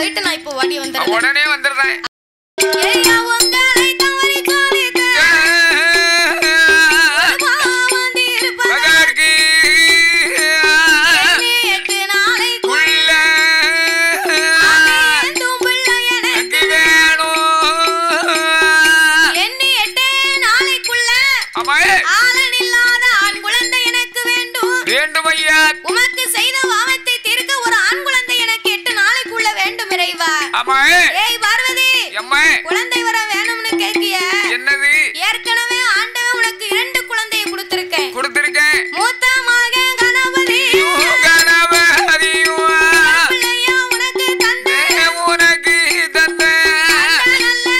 போயிட்டு நான் இப்ப ஓடி வந்துடுறேன். உடனே வந்துடுறேன். ஐயா உங்களை தவறி உமக்கு செய்த பாவத்தை தீர்க்க ஒரு ஆண் குழந்தை எனக்கு 8 நாளைக்குள்ள வேண்டும் இறைவா. ஏய் பார்வதி, குழந்தை வர வேணும்னு கேட்கிய? என்னது? ஏற்கனவே ஆண்டவன் உனக்கு 2 குழந்தையை கொடுத்திருக்கேன். மூத்த மகன் கணபதி பிள்ளையா உனக்கு தந்தேன். நல்ல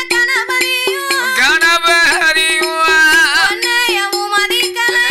கணபதியும் உன்னையவும் மதிக்கலை.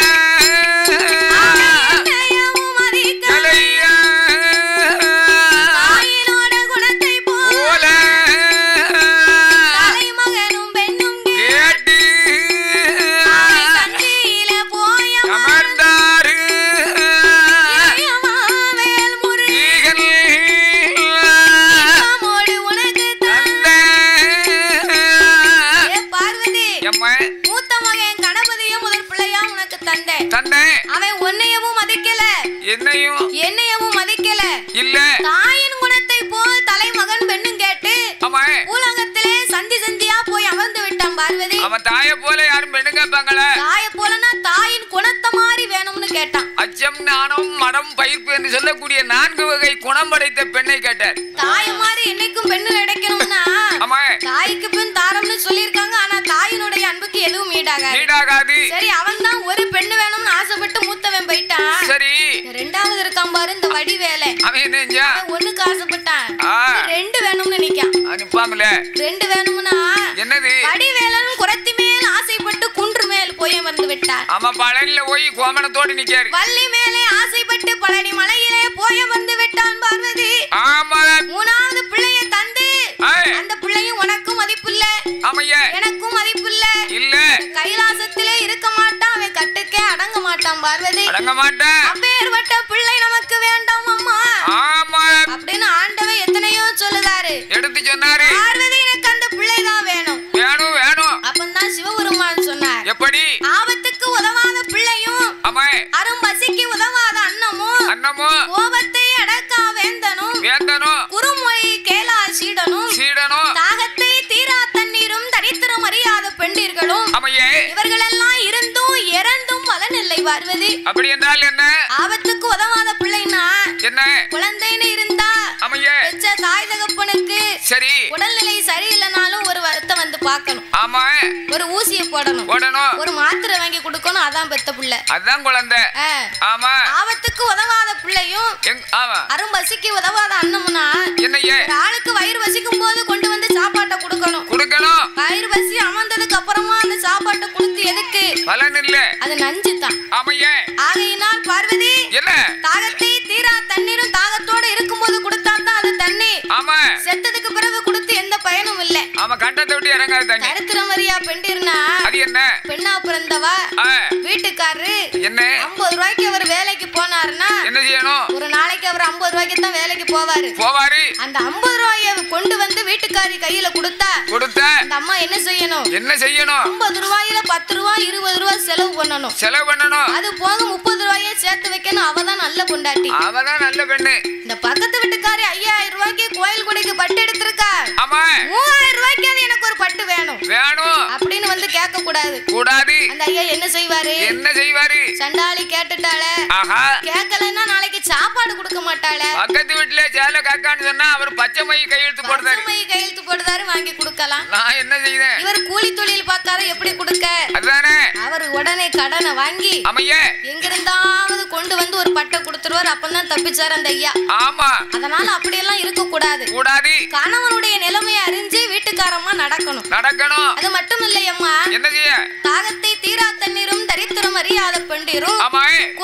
அவன் உன்னையவும் மதிக்கல, என்னையவும் மதிக்கல. இல்ல தாயின் குணத்தை போல் தலைமகன் பெண்ணும் கேட்டு உலகத்திலே சந்தி சந்தியா போய் அமர்ந்து விட்டான் பார்வதி. அவன் தாய போல யாரும் பெண்ணு கேட்பாங்களா? தாய போலனா தாயின் குணத்தை மாதிரி வேணும்னு கேட்டான். அச்சம், நாணம், மடம், பயிர்ப்பு என்று சொல்லக்கூடிய 4 வகை குணம் படைத்த பெண்ணை கேட்டார். தாய மாதிரி என்னைக்கும் பெண்ணு கிடைக்கணும்னா தாய்க்கு பெண் தாரம்னு சொல்லியிருக்காங்க. ஆனா தாயினுடைய அன்புக்கு எதுவும் ஈடாகாது. சரி, அவன் தான் ஒரு பெண்ணு வேணும்னு ஆசைப்பட்டு மூத்தவன் போயிட்டான். சரி, 2வது இருக்கான் பாரு இந்த வடி வேலை. அவன் என்ன செஞ்சா? ஒண்ணுக்கு ஆசைப்பட்டான், 2 வேணும்னு நிக்கான். 2 வேணும்னா என்னது? வடி வேலன் குரத்தி மேல் ஆசைப்பட்டு குன்று மேல் போய் வந்து விட்டார். ஆமா, பழனில போய் கோமணத்தோடு நிக்காரு. வள்ளி மேலே ஆசைப்பட்டு பழனி மலையிலே போய் வந்து விட்டான் பார்வதி. ஆமா, 3வது பிள்ளைய தந்து அந்த பிள்ளையும் உனக்கும் மதிப்பில்ல, எனக்கும் மதிப்பில்ல. இல்ல கைலாசத்திலே இருக்க மாட்டான், அவன் கட்டுக்கே அடங்க மாட்டான் பார்வதி. அப்பேற்பட்ட பிள்ளை நமக்கு வேண்டாம் அம்மா அப்படின்னு ஆண்டவன் எத்தனையோ சொல்லுதாரு, எடுத்து சொன்னாரு. பார்வதி எனக்கு அந்த பிள்ளை தான் வேணும். அப்பந்தான் சிவபெருமான் சொன்னார், எப்படி? ஆபத்துக்கு உதவாத பிள்ளையும் அரும்பசிக்கு உதவாத அன்னமும் கோபத்தை அடக்கா வேந்தனும் குறுமொழி கேளா சீடனும் தாகத்தை தீரா தண்ணீரும் தரித்திரம் அறியாத பெண்டீர்களும் இவர்களெல்லாம் இருந்தும் இறந்தும் பலனில்லை பார்வதி. அப்படி என்றால் என்ன? ஆபத்துக்கு உதவாத பிள்ளைனா என்ன? குழந்தைன்னு இருந்தா பெற்ற தாய் தகப்பனுக்கு சரி உடல்நிலை சரியில்லைனாலும் ஒரு வருத்தம் வந்து பார்க்கணும். ஆமா, ஒரு ஊசியை போடணும், ஒரு மாத்திரை வாங்கி கொடுக்கணும். அதான் பெத்த பிள்ளை, அதான் குழந்தை. ஆமா, ஆபத்துக்கு உதவாத பிள்ளையும் அரும்பசிக்கு உதவாத அன்னமுனா என்னையே? ஆளுக்கு வயிறு வசிக்கும் போது கொண்டு வந்து சாப்பாட்டை கொடுக்கணும். வயிறு வசி அமர்ந்ததுக்கு அப்புறமா அந்த சாப்பாட்டை கொடுத்து எதுக்கு? பலன் இல்ல, அது நஞ்சு தான். ஆகையினால் பார்வதி என்ன? தாகத்தை தீரா தண்ணீரும் தாகத்தோட இருக்கும்போது கொடுத்தான் தான் அது தண்ணி. செத்ததுக்கு பிறகு கொடுத்து எந்த பயனும் இல்ல. கண்டத்தை விட்டு இறங்காத தண்ணி. கருத்திரமரியா பெண்டிருனா அது என்ன? பெண்ணா பிறந்தவா வீட்டுக்காரரு என்ன 50 ரூபாய்க்கு அவர் வேலைக்கு போனாருன்னா என்ன செய்யணும்? ஒரு நாளைக்கு அவர் 50 ரூபாய்க்கு தான் வேலைக்கு போவாரு. அந்த 50 ரூபாயை கொண்டு வந்து வீட்டுக்காரி கையில கொடுத்தா அந்த அம்மா என்ன செய்யணும்? 50 ரூபாயில 10 ரூபாய் 20 ரூபாய் செலவு பண்ணணும். அது போக 30 ரூபாயை சேர்த்து வைக்கணும். அவதான் நல்ல பொண்டாட்டி, அவதான் நல்ல பெண்ணு. இந்த பக்கத்து வீட்டுக்காரி 5000 ரூபாய்க்கு கோயில் கொடைக்கு பட்டு எடுத்திருக்கா. 3000 ரூபாய்க்கு எனக்கு ஒரு பட்டு வேணும் அப்படின்னு வந்து கேட்க கூடாது. அந்த ஐயா என்ன செய்வாரு? சண்டாளி கேட்டுட்டாள, கேட்கலன்னா நாளைக்கு சாப்பாடு கொடுக்க மாட்டாள. பக்கத்து வீட்டுல சேல காக்கான்னு சொன்னா அவர் பச்சை மை கையெழுத்து போடுறாரு, வாங்கி கொடுக்கலாம். நான் என்ன செய்தேன்? இவர் கூலி தொழில் பார்க்காத எப்படி கொடுக்க? அவர் உடனே கடனை வாங்கி எங்கிருந்தாவது கொண்டு வந்து ஒரு பட்டை கொடுத்துருவார். அப்பதான் தப்பிச்சார் அந்த ஐயா. அதனால அப்படியெல்லாம் இருக்க கூடாது. கணவனுடைய நிலைமையை அறிஞ்சு வீட்டுக்காரமா நடக்கணும். அது மட்டும் இல்லையம்மா, தாகத்தை தீரா தண்ணீரும் தரித்திரம் அறியாத பெண்டீரும் கோபத்தை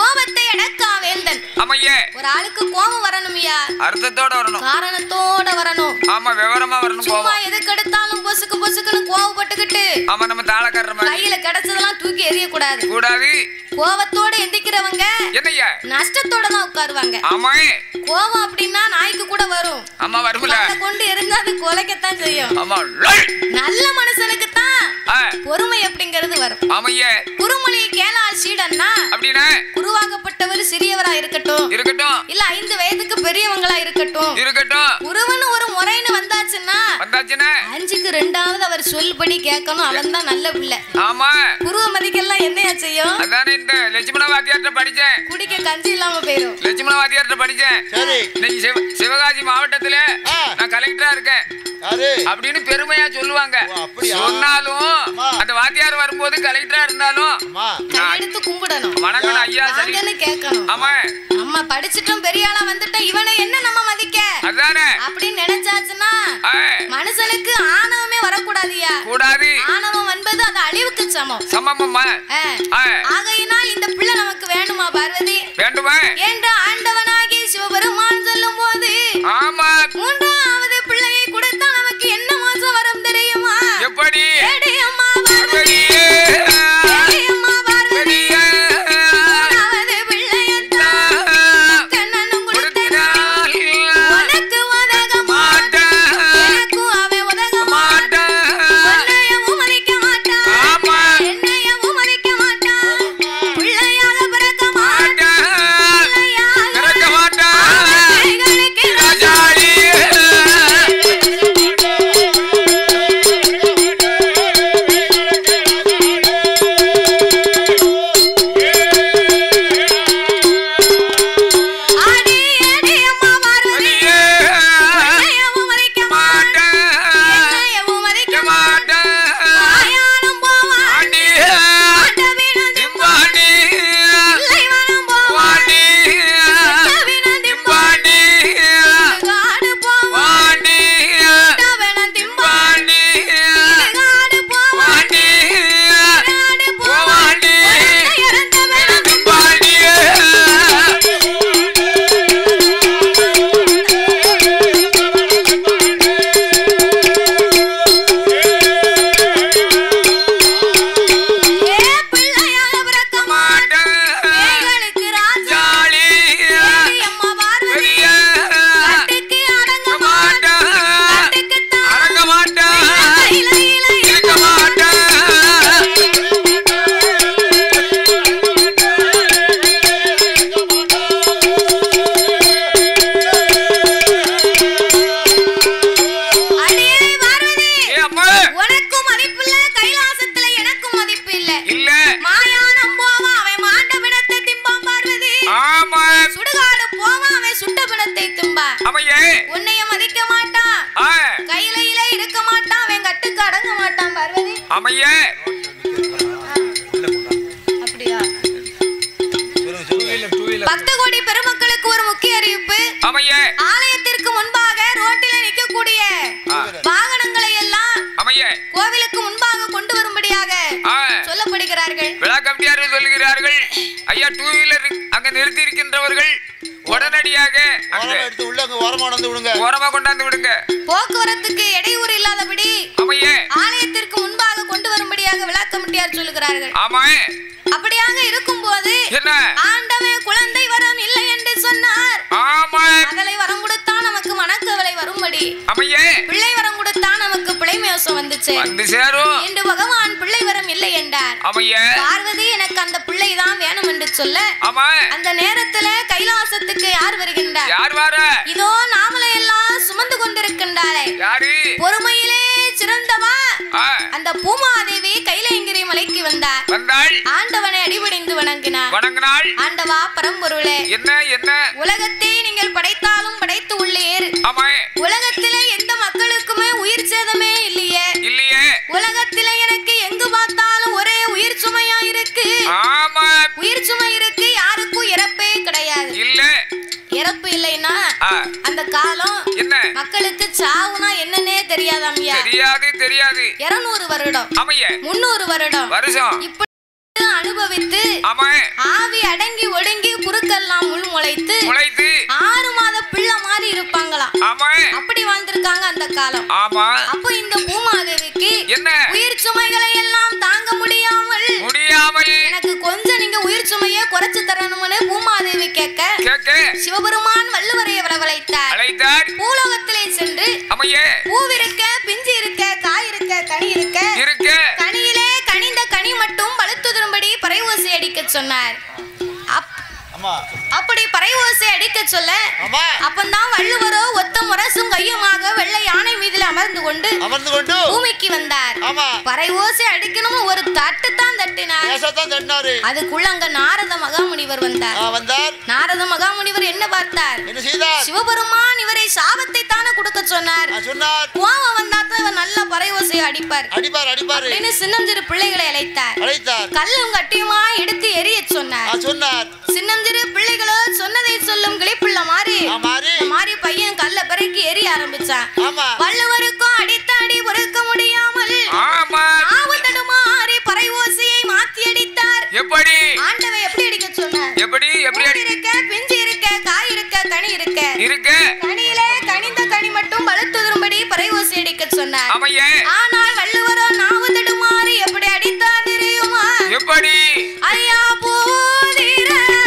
எடக்கா வேந்தன். ஆமையே. ஒரு ஆளுக்கு கோபம் வரணும்யா, அர்த்தத்தோட வரணும், காரணத்தோட வரணும். ஆமா விவரமா வரணும். சும்மா எதுக்கு எடுத்தாலும் பொசுக்கு பொசுக்குன்னு கோவப்பட்டுக்கிட்டு ஆமா நம்ம தாளக்காரர் மாதிரி கையில கிடைச்சதெல்லாம் தூக்கி எறிய கூடாது. கூடாது. கோவத்தோட எந்திக்கிறவங்க என்னய்யா நஷ்டத்தோட தான் உட்காருவாங்க. ஆமா கோவம் அப்படின்னா நாய்க்கு கூட வரும். ஆமா வரும்ல, அதை கொண்டு இருந்தா அது கொலைக்கத்தான் செய்யும். ஆமா நல்ல மனுஷனுக்கு தான் பொறுமை அப்படிங்கிறது வரும். ஆமையே. குருமொழி கேளா சீடன்னா அப்படின்னா குருவாகப்பட்டவர் சிறியவரா இருக்கட்டும் இருக்கட்டும், இல்ல 5 வயதுக்கு பெரியவங்களா இருக்கட்டும் இருக்கட்டும், குருவன் ஒரு முறைன்னு வந்தாச்சுன்னா 5க்கு 2வது அவர் சொல்படி கேட்கணும். அவன் தான் நல்ல பிள்ளை. ஆமா குருவ மதிக்கெல்லாம் என்னையா செய்யும்? அதானே இந்த லட்சுமண வாத்தியார்ட்ட படிச்சேன், குடிக்க கஞ்சி இல்லாம போயிடும். லட்சுமண வாத்தியார்ட்ட படிச்சேன். இன்னைக்கு சிவகாசி மாவட்டத்துல நான் கலெக்டரா இருக்கேன் அப்படின்னு பெருமையா சொல்லுவாங்க. சொன்னாலும் அந்த வாத்தியார் வரும்போது கலெக்டரா இருந்தாலும் எடுத்து கும்பிடணும், வணக்கம் ஐயா சரின்னு கேட்கணும். ஆமா நம்ம படிச்சிட்டோம் பெரிய ஆளா வந்துட்டோம், இவனை என்ன நம்ம மதிக்க அதானே அப்படின்னு நினைச்சாச்சுன்னா மனுஷனுக்கு ஆணவமே வரக்கூடாதுயா. கூடாது. ஆணவம் என்பது அது அழிவுக்கு சமம். சமமா ஆகையினால் இந்த பிள்ளை நமக்கு வேணுமா பார்வதி? வேண்டுமா என்று ஆண்டவனாகி சிவபெருமான் சொல்லும் போது ஆமா 3வது பிள்ளையை கொடுத்தா நமக்கு என்ன மாசம் வரும் தெரியுமா? எப்படி? அம்மா பார்வதி, அம்மா பார்வதி, 3வது பிள்ளையத்தான் கண்ணனும் கொடுத்தால் உனக்கு உதக மாட்டான், எனக்கும் அவன் உதக மாட்டான், உன்னையவும் மதிக்க மாட்டான், என்னையவும் மதிக்க மாட்டான், பிள்ளையாக பிறக்க மாட்டான், பிள்ளையாக பிறக்க மாட்டான், கைகளுக்கு ராஜாளி. உன்னைய மதிக்க மாட்டான், கையில இருக்க மாட்டான், அவன் கட்டுக்கு அடங்க மாட்டான் பார்வதி. ஆமையே. அப்படியா? பக்த கோடி பெருமக்களுக்கு ஒரு முக்கிய அறிவிப்பு. ஆமையே. ஆலயத்திற்கு முன்பாக ரோட்டில நிற்கக்கூடிய வாகனங்களை எல்லாம் ஆமையே கோவிலுக்கு முன்பாக கொண்டு வரும்படியாக சொல்லப்படுகிறார்கள். விழா கமிட்டியார்கள் சொல்லுகிறார்கள். ஐயா 2 வீலர் அங்க நிறுத்தி இருக்கின்றவர்கள் உடனடியாக ஓரமா கொண்டாந்து விடுங்க, போக்குவரத்துக்கு இடையூறு இல்லாதபடி ஆலயத்திற்கு முன்பாக கொண்டு வரும்படியாக விழா கமிட்டியார் சொல்லுகிறார்கள். ஆமா அப்படியாக இருக்கும்போது ஆண்டவன் குழந்தை வரம் இல்லை என்று சொன்னார். மகளை வரம் கொடுத்தா நமக்கு மனக்கவலை வரும்படி, பிள்ளை வரம் கொடுத்தா நமக்கு பிள்ளைமேசம் வந்துச்சு என்று பகவான் பிள்ளை வரம் இல்லை என்றார். பார்வதி எனக்கு அந்த பிள்ளை தான் வேணும் என்று சொல்ல அந்த நேரத்துல கைலாசத்துக்கு யார் வருகின்றார்? இதோ நாமளை எல்லாம் சுமந்து கொண்டிருக்கின்றாரே பொறுமையிலே சிறந்தவா அந்த பூமாதேவி கைலாயங்கிரி மலைக்கு வந்தார். ஆண்டவனை அடிபணிந்து வணங்கினார். ஆண்டவா பரம்பொருளே, உலகத்தை நீங்கள் படைத்தாலும் படைத்து உள்ளீர். உலகத்திலே எந்த மக்களுக்குமே உயிர் சேதமே இல்லையே. உலகத்திலே எனக்கு எங்கு பார்த்தாலும் ஒரே உயிர் சுமையா இருக்கு. உயிர் சுமை இருக்கு, யாருக்கும் இறப்பே கிடையாது. இறப்பு இல்லைன்னா அந்த காலம் மக்களுக்கு சாவுனா என்னன்னே தெரியாதாம்யா. தெரியாது 200 வருடம் 300 வருடம் இப்படி சுவைத்து அனுபவித்து ஆவி அடங்கி ஒடுங்கி குறுக்கெல்லாம் முள் முளைத்து 6 மாத பிள்ளை மாதிரி இருப்பாங்களாம். அப்படி வாழ்ந்திருக்காங்க அந்த காலம். அப்போ இந்த பூமாதேவிக்கு உயிர் சுமைகளை எல்லாம் தாங்க முடியாமல் எனக்கு கொஞ்சம் நீங்க உயிர் சுமையை குறைச்சு தரணும்னு பூமாதேவி கேட்க சிவபெருமான் வள்ளுவரை வரவழைத்தார். பூலோகத்திலே சென்று பூவிருக்க பிஞ்சு இருக்க காய் இருக்க கனி இருக்க கனியிலே கனிந்த கனி மட்டும் பழுத்துதரும்படி பறைவோசை அடிக்க சொன்னார். அப்படி பறைவோசை அடிக்க சொல்ல அப்பந்தான் வள்ளுவரோ ஒத்த முரசும் கையுமாக வெள்ளை யானை மீதில் அமர்ந்து கொண்டு பூமிக்கு வந்தார். பறைவோசை அடிக்கணும் ஒரு தட்டு தான் தட்டினார். அதுக்குள்ள அங்க நாரத மகாமுனிவர் வந்தார். நாரத மகாமுனிவர் என்ன பார்த்தார்? சிவபெருமான் இவரை சாபத்தை தானே கொடுக்க சொன்னார். கோவம் வந்தாத்தான் இவர் நல்ல பறைவோசையை அடிப்பார் அப்படின்னு சின்னஞ்சிறு பிள்ளைகளை அழைத்தார். கல்லும் கட்டியுமா எடுத்து எரிய சொன்னார். சின்னஞ்சிறு பிள்ளைகளோ சொன்னதை சொல்லும் கிளிப்புள்ள மாறி பையன் கல்ல பிறக்கி எரிய ஆரம்பிச்சான். வள்ளுவருக்கும் அடித்த அடி பொறுக்க முடியாமல் தடுமாறி பறைவோசையை மாத்தி அடித்தார். ஆண்டவன் எப்படி அடிக்க சொன்னார்? இருக்க பிஞ்சு இருக்க காய் இருக்க கனி இருக்க கனியிலே கனிந்த கனி மட்டும் பழுத்துதரும்படி பறைவோசை அடிக்க சொன்னார். ஆனால் வள்ளுவரோ நாவு தடுமாறி எப்படி அடித்தார் தெரியுமா? ஐயா போதிர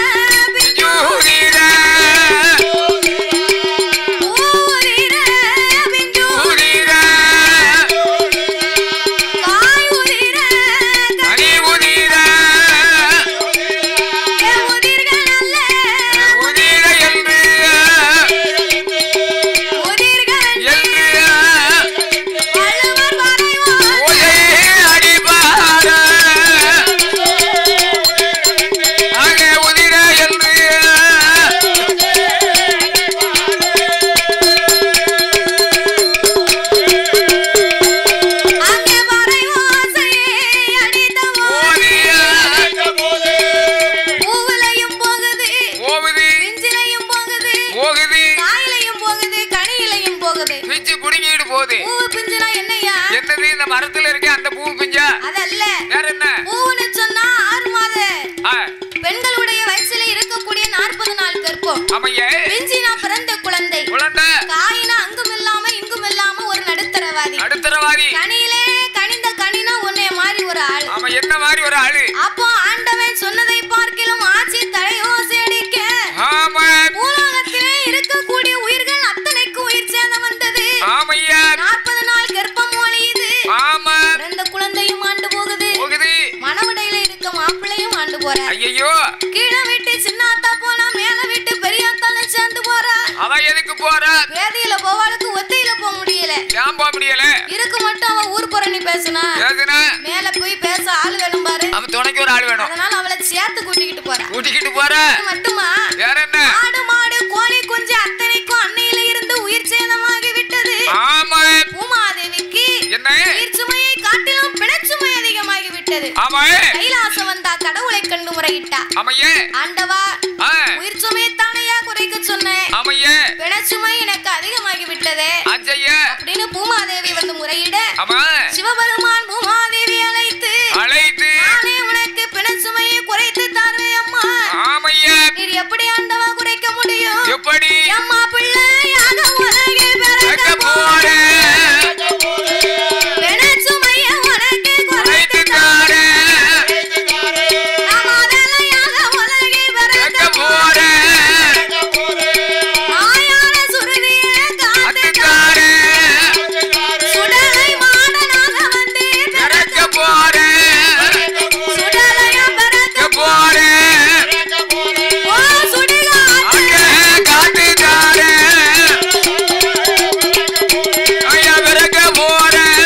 மரத்துல இருக்க அந்த பூ பிஞ்சா அதல்ல. வேற என்ன? பூன்னு சொன்னா 6 மாத பெண்களுடைய வயசுல இருக்கக்கூடிய 40 நாள் கர்ப்பம். பிஞ்சினா பிறந்த குழந்தை. காயினா அங்கும் இல்லாம இங்கும் இல்லாம ஒரு நடுத்தரவாதி. கனியிலே கனிந்த கனினா உன்னை மாதிரி ஒரு ஆள். என்ன மாதிரி ஒரு ஆளு? அப்போ ஆண்டவன் சொன்னதை பார்க்கிலும் ஆட்சி தலையோசை அடிக்க பூலோகத்திலே இருக்கக்கூடிய உயிர்கள் அத்தனைக்கு உயிர் சேதம் வந்தது. 40 நாள் கர்ப்பம் ஒழியுது. பிறந்த குழந்தையும் ஆண்டு போகுது. மனவடையில இருக்க மாப்பிள்ளையும் ஆண்டு போறார். கீழே விட்டு சின்னாத்தா போனா மேல விட்டு பெரியாத்தாலும் சேர்ந்து போறா. அவ எதுக்கு போறா? வேதியில போவாளுக்கு ஒத்தையில போக முடியல. ஏன் போக முடியல? இருக்கு மட்டும் அவ ஊர் புறணி பேசுனா மேல போய் பேச ஆள் வேணும் பாரு. அவ துணைக்கு ஒரு ஆள் வேணும். அதனால அவளை சேர்த்து கூட்டிக்கிட்டு போறா. மட்டுமா வேற என்ன? ஆடு மாடு கோழி குஞ்சு அத்தனைக்கும் அன்னையில இருந்து உயிர் சேதமாகி விட்டது. பூமாதேவிக்கு உயிர் சுமையை காட்டிலும் பிணச்சுமை அதிகமாகி விட்டது. கைலாசம் வந்தா கடவுளை கண்டு முறையிட்டா. ஆண்டவா உயிர் சுமையை தானையா குறைக்க சொன்னேன். பிணச்சுமை எனக்கு அதிகமாகி விட்டதே அப்படின்னு பூமாதேவி வந்து முறையிட சிவபெருமான் பூமாதேவி அழைத்து நானே உனக்கு பிணச்சுமையை குறைத்து தாருவேன் அம்மா. நீர் எப்படி ஆண்டவா குறைக்க முடியும்? அம்மா பிள்ளையாக உலகே பிறக்க போறேன். பிணச்சுமையை உனக்கு குறைத்து தாரேன். நான் முதலையாக உலகே பிறக்க போறேன். மாயான சுருதியை காத்து தாரேன். சுடலை மாடனாக வந்து பிறக்க போறேன். சுடலையா பிறக்க போறேன். ஓ சுடுகாட்டு காத்து தாரேன். ஐயா பிறக்க போறேன்.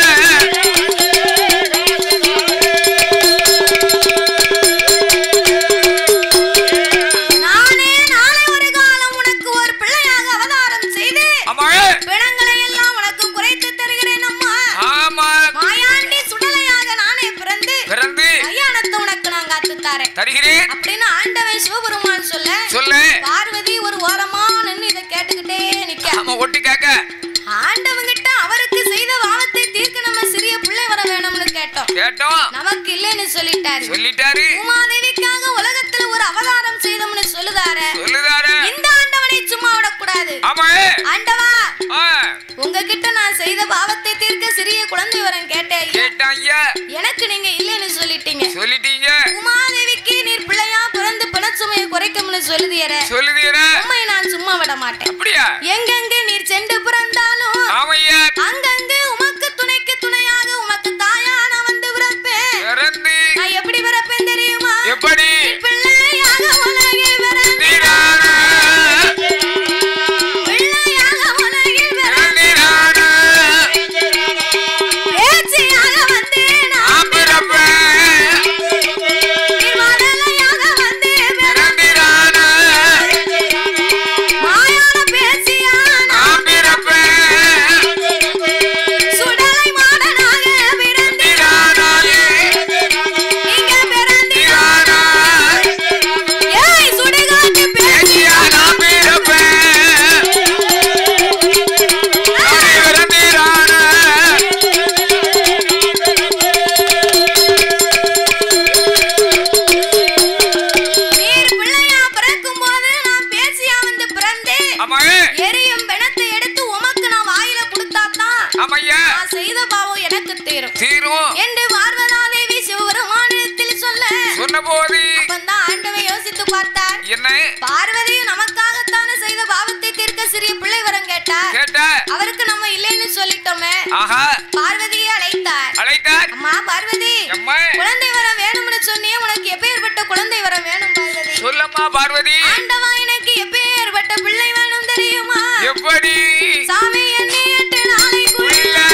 நானே நாளை ஒரு காலம் உனக்கு ஒரு பிள்ளையாக அவதாரம் செய்து பிணங்களை எல்லாம் உனக்கு குறைத்து தருகிறேன் அம்மா. மாயாண்டி சுடலையாக நானே பிறந்து கல்யாணத்தை உனக்கு நான் காத்து தருகிறேன் அப்படின்னு ஆண்டவன் சிவபெருமான் சொல்ல பார்வதி ஒரு ஓரமா நின்னு இதை கேட்டுக்கிட்டே நிக்க. ஆண்டவங்கிட்ட அவருக்கு செய்த பாவத்தை தீர்க்க நம்ம சிறிய பிள்ளை வர வேணும்னு கேட்டோம். நமக்கு இல்லைன்னு சொல்லிட்டாரு உமாதேவிக்காக உலகத்துல ஒரு அவதாரம் செய்தோம்னு சொல்லுதாரு இந்த ஆண்டவனை சும்மா விடக்கூடாது ஆண்டவா உங்ககிட்ட நான் செய்த பாவத்தை தீர்க்க சிறிய குழந்தை வரம் கேட்டேன் எனக்கு நீங்க இல்லைன்னு சொல்லிட்டீங்க உமாதேவிக்கு நீர் பிள்ளையா பிறந்து பிணச்சுமையை குறைக்கும்னு சொல்லுதியற உண்மை நான் சும்மா விட மாட்டேன் எங்கெங்க நீர் சென்று பிறந்தாலும் அங்கங்க உமக்கு துணைக்கு துணையாக உமக்கு தாயான வந்து பிறப்பேன் நான் எப்படி பிறப்பேன் தெரியுமா பிள்ளையாக உலகில் பிறந்தேன் பிள்ளையாக உலகில் பிறந்தேன் பேச்சியாக வந்தேன் நான் பிறப்பேன் மதலையாக வந்தேன் பிறந்தேன் மாயான பேச்சியா நான் பிறப்பேன் சுடலை மாடனாக பிறந்தேன் நீங்க பிறந்தீரானா ஏய் சுடுகாட்டு பேச்சியா நான் பிறப்பேன் நீர் பிள்ளையா பிறக்கும் போது நான் பேச்சியா வந்து பிறந்தேன் எரியும் பிணத்தை எடுத்து உமக்கு நான் வாயில கொடுத்தாதான் நான் செய்த பாவம் எனக்கு தீரும் என்று பார்வதாதேவி சிவபெருமானிடத்தில் சொன்னபோது அப்பந்தான் ஆண்டவன் யோசித்து பார்த்தார் பார்வதியும் நமக்காகத்தானே செய்த பாவத்தை தீர்க்க சிறிய பிள்ளை வரம் கேட்டார் அவருக்கு நம்ம இல்லைன்னு சொல்லிட்டோமே பார்வதியை அழைத்தார் அம்மா பார்வதி குழந்தை வரம் வேணும்னு சொன்னியே உனக்கு எப்பேற்பட்ட குழந்தை வரம் வேணும் பார்வதி சொல்லம்மா பார்வதி ஆண்டவா எனக்கு எப்பேற்பட்ட பிள்ளை வேணும் தெரியுமா எப்படி சாமி எண்ணி 8 நாளைக்குள்ள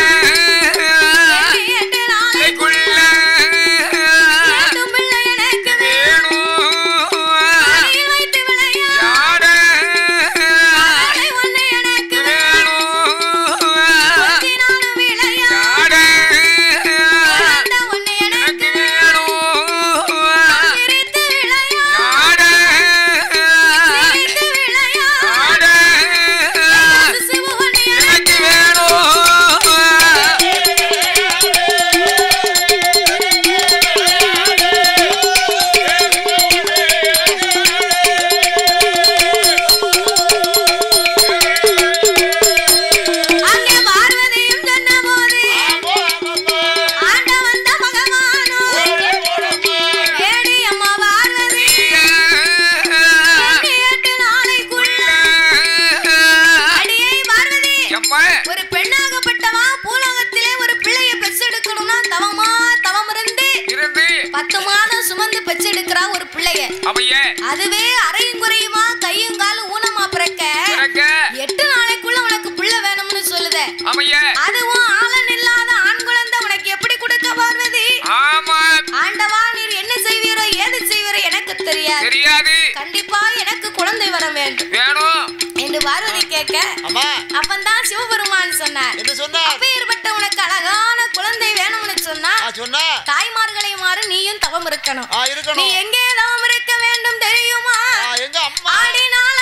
எண்ணி 8 நாளைக்குள்ள வேண்டும் பிள்ளை எனக்கு வேணும் தலையில் வைத்து விளையாட அதை ஒண்ணு எனக்கு வேணும் கொஞ்சி நானும் விளையாட அந்த ஒண்ணு எனக்கு வேணும் சிரித்து விளையாட சிரித்து விளையாட சிசு ஒண்ணு எனக்கு அங்கே பார்வதியும் சொன்னபோது ஆண்டவன் தான் பகவானோ ஏடி அம்மா பார்வதி எண்ணி 8 நாளைக்குள்ள அடியே பார்வதி ஒரு பெண்ணாகப்பட்டவா பூலோகத்திலே ஒரு பிள்ளைய பெற்றெடுக்கணும்னா தவம் இருந்து 10 மாதம் சுமந்து பெற்றெடுக்கிறா ஒரு பிள்ளைய அதுவே அரையும் குறையுமா கையும் காலும் ஊனமா பிறக்க 8 நாளைக்குள்ள உனக்கு பிள்ளை வேணும்னு சொல்லுதே அதுவும் ஆளன் இல்லாத ஆண் குழந்தை உனக்கு எப்படி கொடுக்க பார்வதி ஆண்டவா நீர் என்ன செய்வீரோ ஏது செய்வீரோ எனக்கு தெரியாது கண்டிப்பா எனக்கு குழந்தை வரம் வேண்டும் என்று பார்வதி கேட்க அப்பந்தான் சிவபெருமான் சொன்னார் அப்பேற்பட்ட உனக்கு அழகான குழந்தை வேணும்னு சொன்னா தாய்மார்களை மாறு நீயும் தவம் இருக்கணும் நீ எங்கே தவம் இருக்க வேண்டும் தெரியுமா ஆடினால்